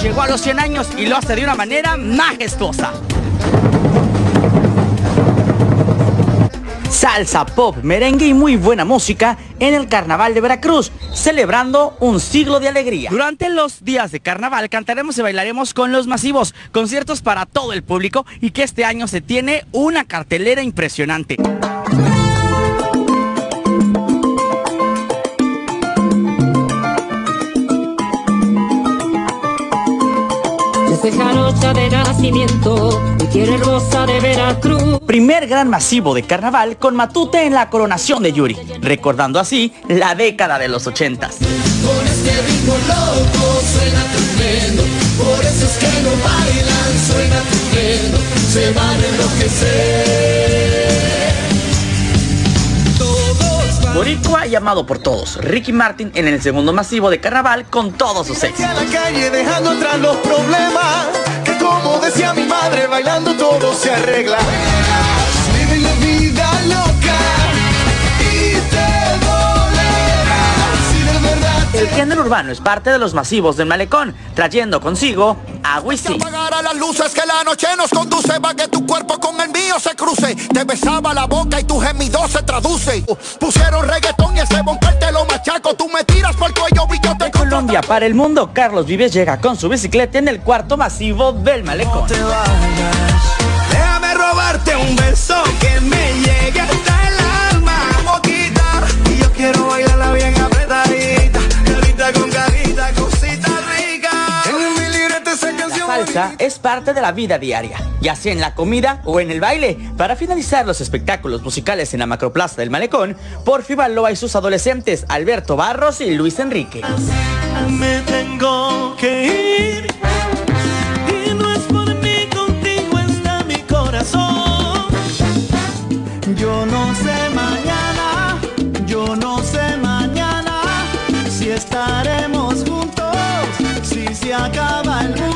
llegó a los 100 años y lo hace de una manera majestuosa. Salsa, pop, merengue y muy buena música en el Carnaval de Veracruz, celebrando un siglo de alegría. Durante los días de carnaval cantaremos y bailaremos con los masivos, conciertos para todo el público y que este año se tiene una cartelera impresionante. Jarocha de nacimiento, mi tierra hermosa de Veracruz. Primer gran masivo de carnaval con Matute en la coronación de Yuri, recordando así la década de los 80s. Con este ritmo loco suena tremendo, por eso es que no bailan, suena tremendo, se van a enloquecer. Boricua llamado por todos, Ricky Martin en el segundo masivo de carnaval con todos sus éxitos. A la calle dejando atrás los problemas, que como decía mi madre, bailando todo se arregla. Vive la vida loca y te dolerá, si de verdad El género urbano es parte de los masivos del Malecón, trayendo consigo a Wisin. Apagará las luces que la noche nos conduce, va que tu cuerpo con el mío se cruce. Te besaba la boca y tu gemido se traduce. Pusieron reggaetón y ese bumper te lo machaco. Tú me tiras por el cuello y yo te De Colombia para el mundo, Carlos Vives llega con su bicicleta en el cuarto masivo del Malecón. no te vayas, déjame robarte un beso que me llegue hasta el alma. Boquita, y yo quiero bailarla bien apretadita, carita con carita, cosita rica. En mi libreta esa canción. La salsa es parte de la vida diaria, ya sea en la comida o en el baile. Para finalizar los espectáculos musicales en la Macroplaza del Malecón, Porfi Baloa y sus adolescentes Alberto Barros y Luis Enrique. Me tengo que ir y no es por mí, contigo está mi corazón. Yo no sé mañana si estaremos juntos, si se acaba el mundo.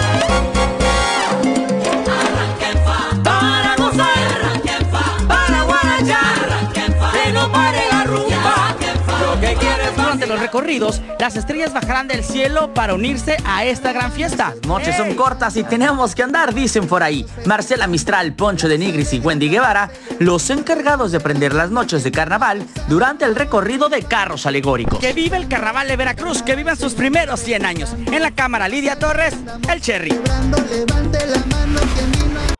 Arranquen fa, para gozar, arranquen fa, para guarachar, arranquen fa, que no pare la rumba, lo que quieres Durante los recorridos, las estrellas bajarán del cielo para unirse a esta gran fiesta. Noches son cortas y tenemos que andar, dicen por ahí. Marcela Mistral, Poncho de Nigris y Wendy Guevara, los encargados de prender las noches de carnaval durante el recorrido de carros alegóricos. Que vive el carnaval de Veracruz, que vivan sus primeros 100 años. En la cámara, Lidia Torres, el Cherry. Levante la mano que a mí no